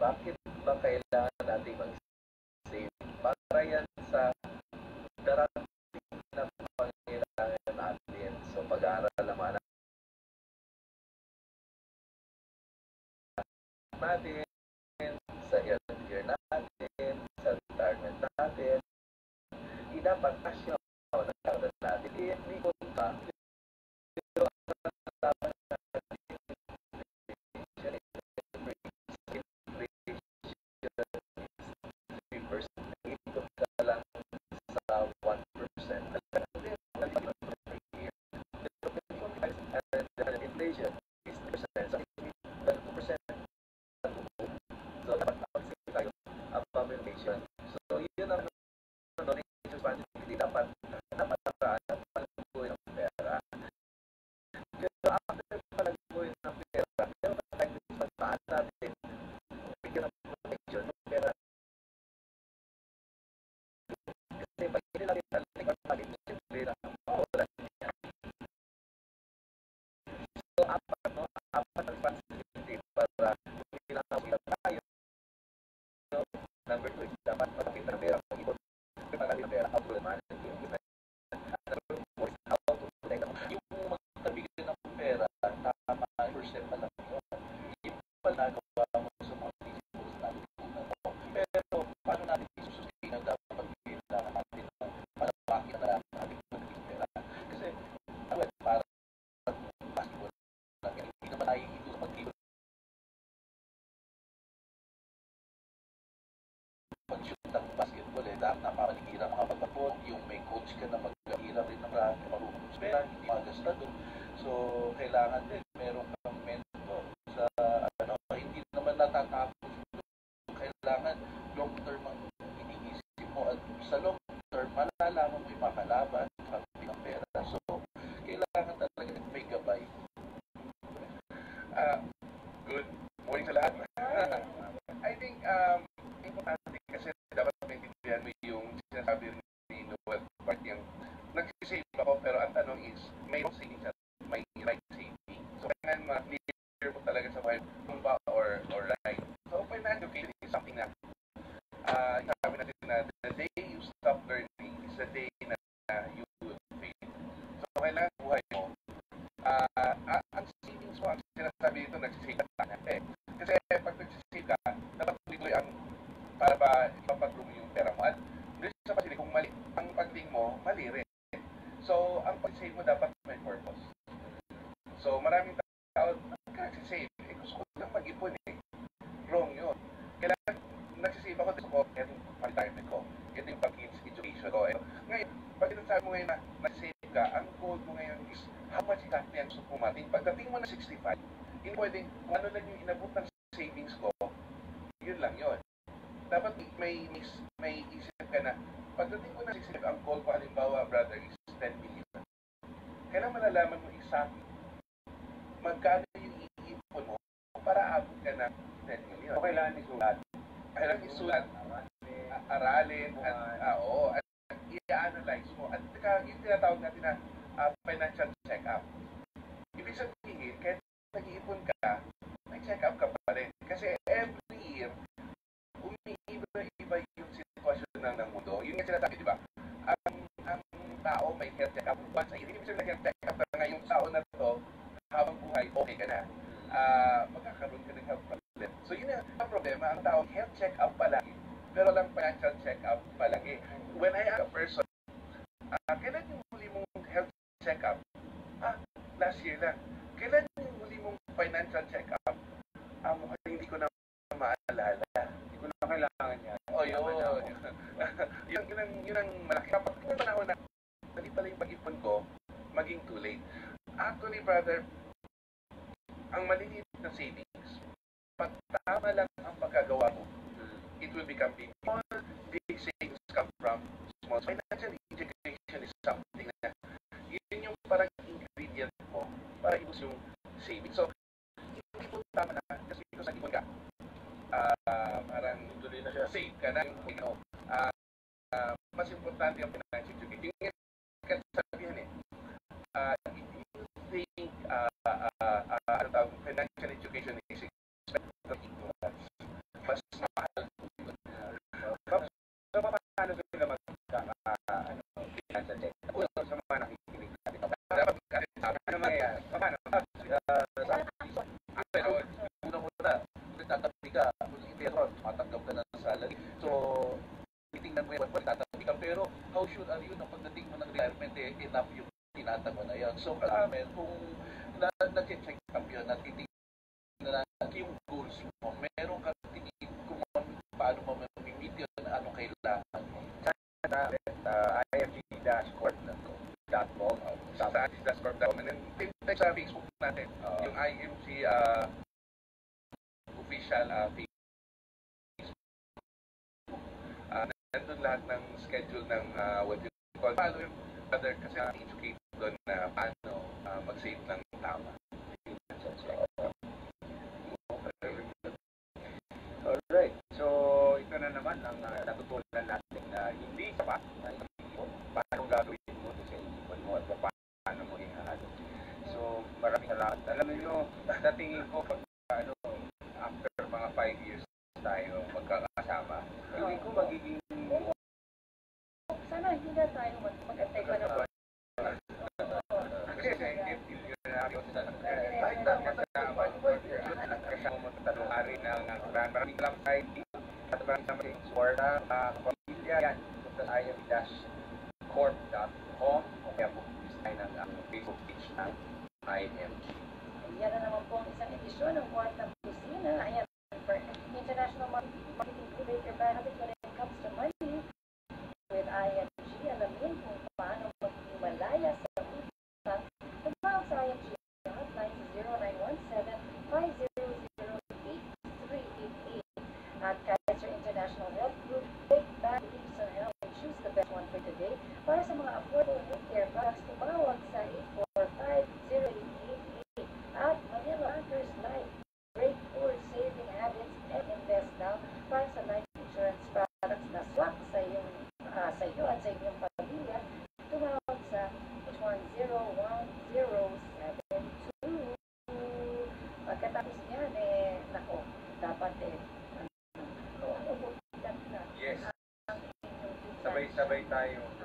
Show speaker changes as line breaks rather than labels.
bakit ba kailangan natin mag-save? Para yan sa darating na pangailangan natin. So, pag-aaral naman natin, sa healthcare natin, sa retirement natin, dapat asya o nagkaroon natin. Hindi ko pa, pero ang dapat inflation is 3%. So, 2%. So, dapat mag-save tayo above inflation. So, yun ang responsibility. Dapat palaguin ng pera. Pero after palaguin ng pera, meron pa tayo pagpaan natin. Bigyan ng protection ng pera. Kasi pag hindi natin talagang pagpagin, simple na mawala niya. So, apat ang responsibility para pinakawin tayo. Number 2 is dapat malapit ng pera. Pag-ipon, malapit ng pera, how to manage it. Number 4 is how to protect. Yung magkabigyan ng pera, tama, percent pa lang yun. Yung palagawa mo sa mga principles natin. Pero, paano natin isusustain ang dapat kailangan natin ng malapakin na natin ng pera? Kasi, para basketball lang yan. Hindi naman tayo ito sa pag-ibon. Pag-shoot ng basketball, dapat napakaligira makapagpapot. Yung may coach ka na mag-hirap rin ng marunong pera, hindi magasta doon. So, kailangan din, meron kang mentor sa, hindi naman natatapos doon. Kailangan long-term ang iniisip mo. At sa long-term, malalaman mo yung makalaban sa ng pera. So, kailangan talaga may gabay. Good morning sa lahat. I think, importante kasi dapat maintindihan mo yung sinasabi ni Noel part yung nagsisave ako, pero ang tanong is may wrong savings at may right saving. So kailangan ma-clear mo talaga sa buhay kung ba or right. So financial education is something na sabi natin na the day you stop learning is the day na you will fail. So kailangan buhay mo. Ang savings mo, ang sinasabi dito, nagsisave ka na. Kasi pag nagsisave ka, dapat tuloy ang para ba ipapag-groom yung pera mo. At doon sa pasili, kung mali, ang pagting mo, mali rin. So, ang pag-save mo dapat may purpose. So, maraming tao, nagsisave. Gusto ko lang mag-ipon eh. Wrong yun. Kailangan, nagsisave ako, gusto ko, itong retirement ko. Ito yung pag-kids education ko. Ngayon, pag sinasabi mo ngayon na nagsisave ka, ang goal mo ngayon is how much exactly ang gusto mo mating. Pagdating mo na 65, hindi pwedeng, kung ano lang yung inabot ng savings ko, yun lang yun. Dapat may isip ka na, pagdating ko na 65, ang goal ko halimbawa, brother, is 10 million. Kailangan malalaman mo exactly magkano yung iipon mo para abot ka ng 10 million. So, kailangan isulat. Kailangan isulat, aralin, at i-analyze mo. At yung tinatawag natin na financial check-up. Ibig sabihin, kahit nag-iipon ka, may check-up ka pa rin. Kasi every year, umiiba yung sitwasyon ng mundo. Yun nga sinasabi, di ba? Ang tao may health check-up. Once a year, ibig sabihin na health check-up na nga yung tao na to, habang buhay, okay ka na. Magkakaroon ka ng health problem. So yun ang problema. Ang tao, health check-up palagi. Pero lang financial check-up palagi. When I ask a person, kailan yung huli mong health check-up? Last year lang. Kailan yung huli mong financial check-up? Hindi ko na maalala. Hindi ko na kailangan yan. Yun ang malaki. Kapag yung panahon na dali pala yung pag-ipon ko, maging too late. Actually, brother, ang maliliit na savings, pag tama lang ang pagkagawa mo, it will become big. All big savings come from small. Financial education is something na yun yung parang ingredient mo para ibus yung savings. So, hindi po tama na kasi ito sa ipon ka. Parang tuloy na siya. Save ka na yung mas importante yung financial education. Yung sabihan if you think financial education is expected ignorance, mas mahal.
So, paano sila magkaka-finance check? Una sa mga nakikinig natin.
Dapat
Ano mangyayari? Paano?
pero una, tatabi ka, kung hindi ron, matanggap ka na ng salary. So, titingnan mo yung tatabi ka, pero how sure are you na pagdating mo ng retirement, enough yung tinatag mo na yan. So, kailangan kung na-check up yun, at titingnan na yung goals mo, meron ka tingin kung paano mo mamimit yun, ano kailangan mo.
IMG-corp.com
Sa IMG-corp.com, and then sa Facebook natin, yung IMG official Facebook. Nandun lahat ng schedule ng what you call, paano yung other, kasi educate doon na paano mag-save ng tama.
Alright, so ito na naman ang natutunan natin na hindi sapat na ipon. Paano gagawin mo sa ipon mo at paano mo ihahalo. So maraming salamat. Alam niyo, natingin ko pag after mga 5 years tayo magkakasama, hindi ko magiging
sana hindi na tayo mag-antay pa naman.
kasi hindi na ako sa kahit na kasama kasama mo tatlong hari ng maraming lang ID at maraming sa mga suwarta pamilya yan sa IMG-corp.com o kaya po design ng Facebook page ng IMG.
Yan na naman po ang isang edisyon ng Kwartang Kusina. Ayan, for International Marketing Incubator Benefit when it comes to money with IMG. Alamin kung paano maging malaya sa utang. Tumawag sa IMG hotline sa 0917-500-8388 at Kaiser International Health Group. Take back leaves on health and choose the best one for today. Para sa mga affordable healthcare products, tumawag sa 845-0888 at Manila Anchors Life. Break poor saving habits and invest now para sa life insurance products na swak sa iyo at sa inyong pamilya. Tumawag sa 810-1072. Pagkatapos niyan, nako, dapat
Yes. Sabay-sabay tayo